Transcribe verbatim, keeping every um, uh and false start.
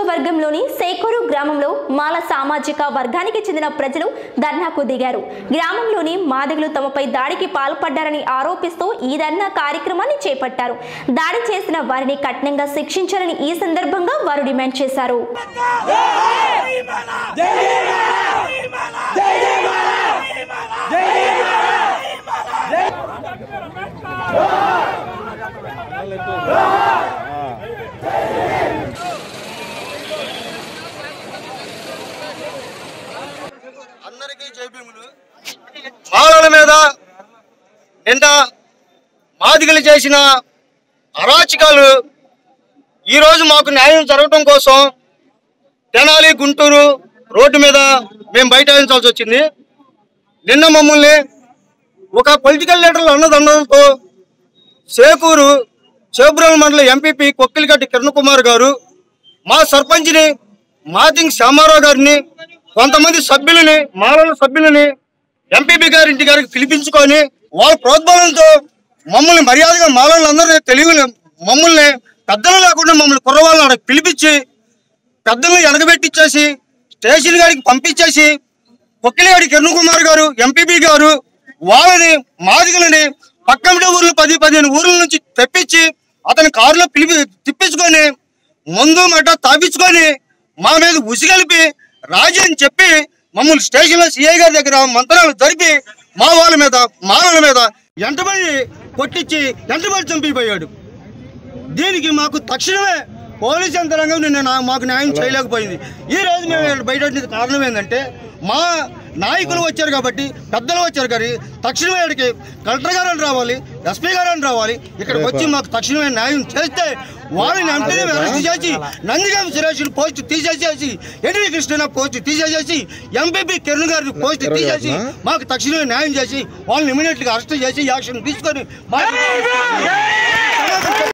నియోజకవర్గంలోని సేకూరు గ్రామంలో మాల సామాజిక వర్గానికి చెందిన ప్రజలు ధర్నాకు దిగారు. గ్రామంలోని మాదిగలు తమపై దాడికి పాల్పడ్డారని ఆరోపిస్తూ ఈ ధర్నా కార్యక్రమాన్ని చేపట్టారు. దాడి చేసిన వారిని కఠినంగా శిక్షించాలని ఈ సందర్భంగా వారు డిమాండ్ చేశారు. అందరికీ జైభీములు. మాలల మీద నిన్న మాదిగలు చేసిన అరాచకాలు ఈరోజు మాకు న్యాయం జరగడం కోసం తెనాలి గుంటూరు రోడ్డు మీద మేము బైఠాయించాల్సి వచ్చింది. నిన్న మమ్మల్ని ఒక పొలిటికల్ లీడర్లు అన్నదండలతో సేకూరు చేబ్రోల్ మండల ఎంపీపీ కొక్కిలిగడ్డి కిరణ్ కుమార్ గారు మా సర్పంచ్ని మాదింగ్ శ్యామారావు గారిని కొంతమంది సభ్యులని మాలల సభ్యులని ఎంపీపీ గారి ఇంటి గారికి పిలిపించుకొని వాళ్ళ ప్రోద్బలంతో మమ్మల్ని మర్యాదగా మాలలందరినీ తెలివి మమ్మల్ని పెద్దలు లేకుండా మమ్మల్ని కుర్రవాళ్ళని అక్కడ పిలిపించి పెద్దలను ఎనగబెట్టించేసి స్టేషన్ గారికి పంపించేసి కొక్కిలిగడ్డి కిరణ్ కుమార్ గారు ఎంపీపీ గారు వాళ్ళని మాదిగలని పక్కన ఊర్లు పది పదిహేను ఊర్ల నుంచి తెప్పించి అతని కారులో పిలిపి తిప్పించుకొని ముందు మట తాపించుకొని మా మీద ఉసిగలిపి రాజీ అని చెప్పి మమ్మల్ని స్టేషన్లో సిఐ గారి దగ్గర మంత్రాలు జరిపి మా వాళ్ళ మీద మాలల మీద ఎంటబడి కొట్టించి ఎంటబడి చంపిపోయాడు. దీనికి మాకు తక్షణమే పోలీస్ యంత్రాంగం నిన్న మాకు న్యాయం చేయలేకపోయింది. ఈ రోజు మేము బయట కారణం ఏంటంటే మా నాయకులు వచ్చారు కాబట్టి పెద్దలు వచ్చారు కానీ తక్షణమే ఇక్కడికి కలెక్టర్ గారు అని రావాలి, ఎస్పీ గారు అని రావాలి. ఇక్కడికి వచ్చి మాకు తక్షణమే న్యాయం చేస్తే వాళ్ళని వెంటనే అరెస్ట్ చేసి నందిగామ సురేష్ పోస్ట్ తీసేసేసి ఎన్వి కృష్ణ పోస్ట్ తీసేసేసి ఎంపీపీ కిరణ్ గారి పోస్ట్ తీసేసి మాకు తక్షణమే న్యాయం చేసి వాళ్ళని ఇమీడియట్గా అరెస్ట్ చేసి యాక్షన్ తీసుకొని